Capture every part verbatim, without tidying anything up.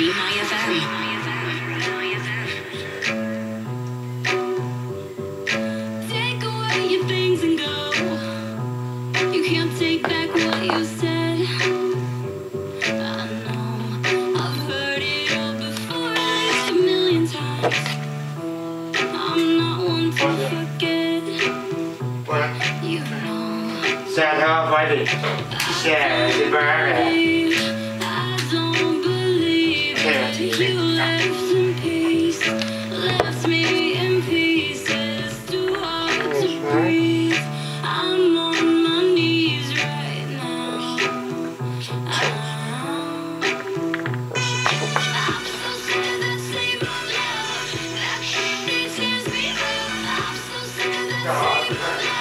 three MyFM. Sad how funny. Sad the bird. I don't believe that you left in peace, left me in pieces, too hard to breathe. I'm on my knees right now. I'm so sad that same old love that only tears me up. I'm so sad that same old love.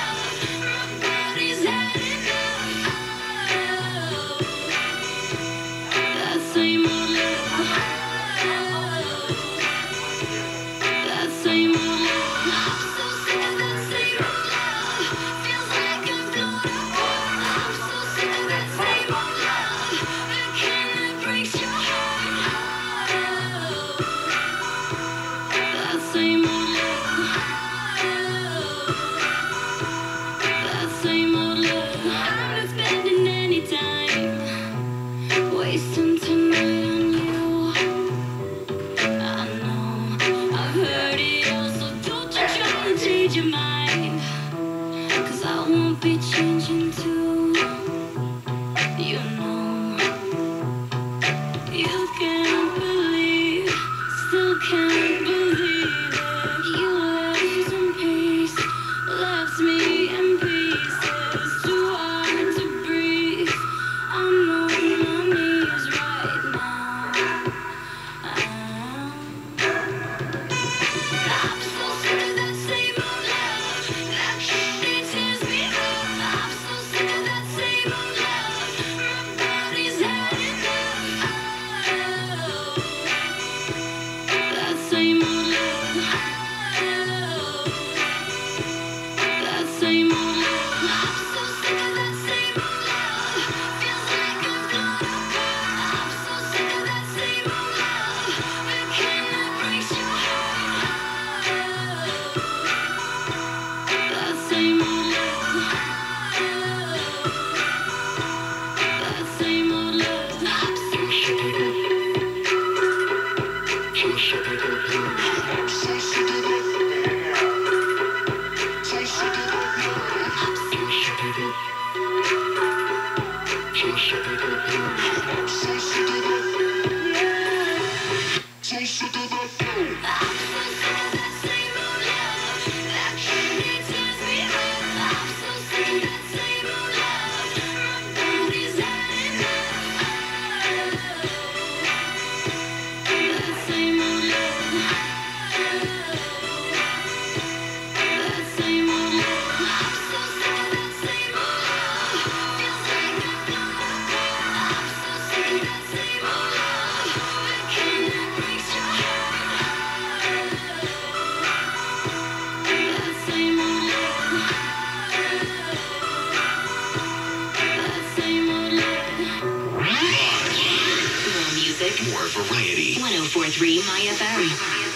More variety. one oh four point three MyFM.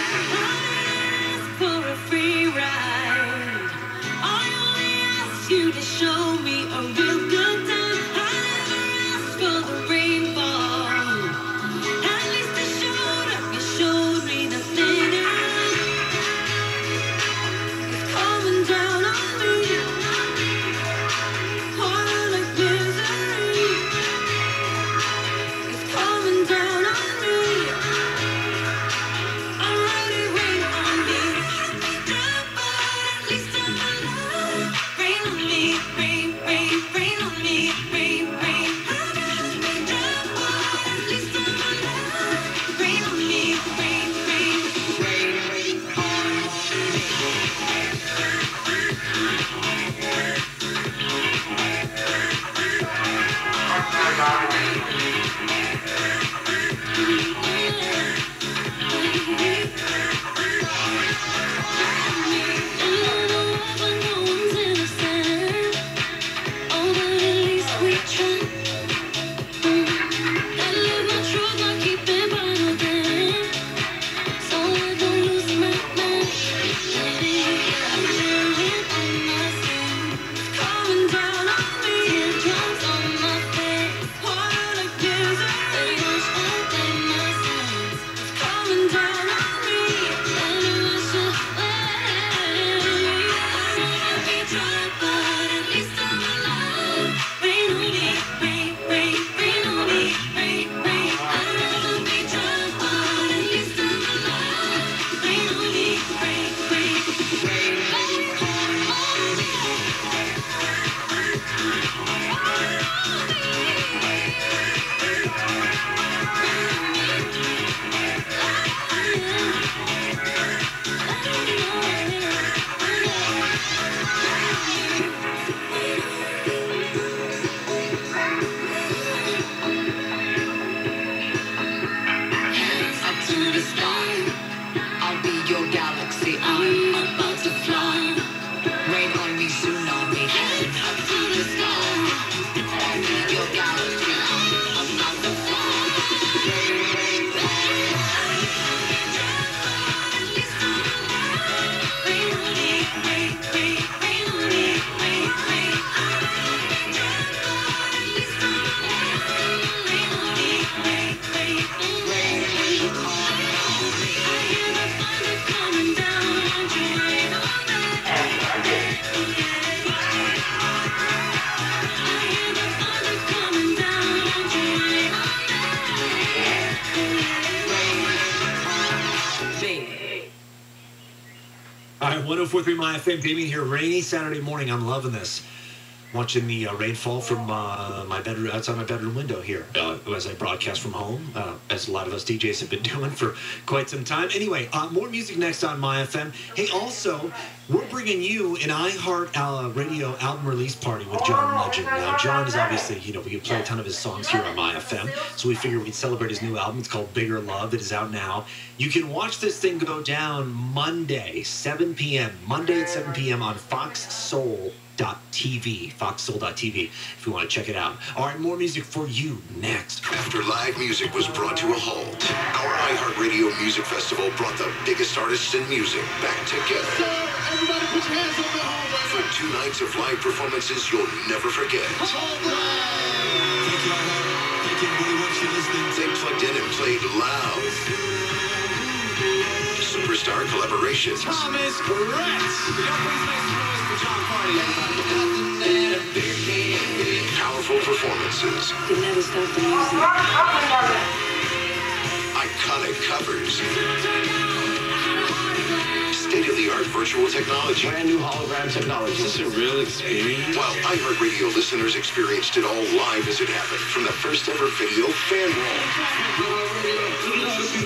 For a free ride, I only asked you to show me a real good time. I never asked for the rainfall. At least I showed up. You showed me nothing else. It's coming down on me. Hard like misery. It's coming down on me. I'm galaxy. I'm about to fly. Rain on me, tsunami. Head up to the sky. Your galaxy. I'm about to fly. Rain, rain, rain, rain, rain, rain, rain, rain, rain, All right, one oh four point three MyFM, Damien here. Rainy Saturday morning. I'm loving this. Watching the uh, rain fall from uh, my bedroom, outside my bedroom window here, uh, as I broadcast from home, uh, as a lot of us D Js have been doing for quite some time. Anyway, uh, more music next on MyFM. Hey, also, we're bringing you an iHeart uh, Radio album release party with John Legend. Now, John is obviously, you know, we can play a ton of his songs here on MyFM, so we figured we'd celebrate his new album. It's called Bigger Love. It is out now. You can watch this thing go down Monday, seven p.m. Monday at seven p.m. on Fox Soul. T V, fox soul dot t v, if you want to check it out. All right, more music for you next. After live music was brought to a halt, our iHeartRadio Music Festival brought the biggest artists in music back together. So, everybody put your hands on the hallway. For two nights of live performances you'll never forget. Thank you, iHeart. Thank you, everybody. Once you're listening. They plugged in and played loud. Superstar collaborations. Thomas, correct. We got please make some noise for John Party, everybody. Powerful performances. You never stop the music. Iconic covers. State-of-the-art virtual technology. Brand new hologram technology. Is this a real experience? While iHeartRadio listeners experienced it all live as it happened from the first ever video fan roll.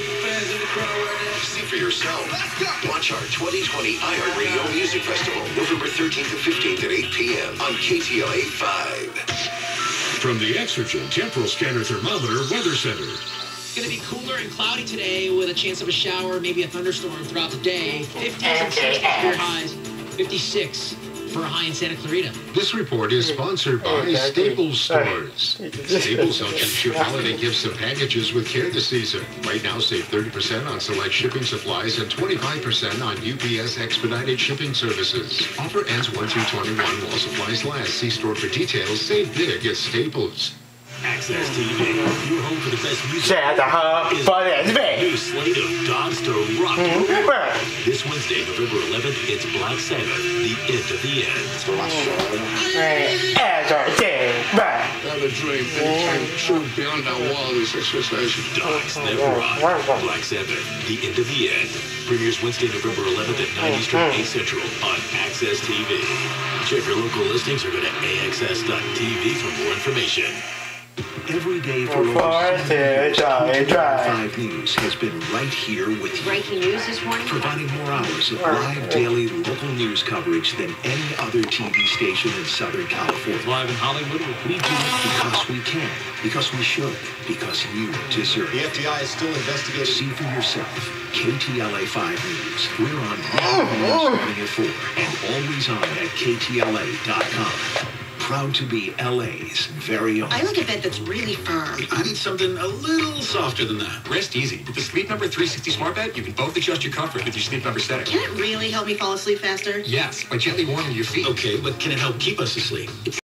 See for yourself. Watch our twenty twenty iHeartRadio Music Festival, November thirteenth and fifteenth at eight p.m. on K T L A five. From the Exergen Temporal Scanner Thermometer Weather Center. It's going to be cooler and cloudy today with a chance of a shower, maybe a thunderstorm throughout the day. fifties and sixties for your highs, fifty-six for a high in Santa Clarita. This report is sponsored by Staples Stores. Staples helps you ship holiday gifts and packages with care this season. Right now, save thirty percent on select shipping supplies and twenty-five percent on U P S expedited shipping services. Offer ends one through twenty-one while supplies last. See store for details. Save big at Staples. Access T V, your home for the best music. 现在喝八点杯。 New slate of dogs to rock. This Wednesday, November eleventh, it's Black Sabbath, the end of the end. 哎，二十杯。 Have a drink and true beyond our wildest expectations. Dogs that rock. Black Sabbath, the end of the end. Premieres Wednesday, November eleventh at nine Eastern, eight Central on Access T V. Check your local listings or go to A X S dot T V for more information. Every day for over Forty seven years, drive, drive. five News has been right here with you, Breaking news this morning. providing more hours of live daily local news coverage than any other T V station in Southern California. Live in Hollywood, We do it because we can, because we should, because you deserve The it. F B I is still investigating. See for yourself. K T L A five News. We're on News starting at four and always on at K T L A dot com. Proud to be L A's very own. I like a bed that's really firm. I need something a little softer than that. Rest easy. With the Sleep Number three sixty Smart Bed, you can both adjust your comfort with your Sleep Number setting. Can it really help me fall asleep faster? Yes, by gently warming your feet. okay, but can it help keep us asleep?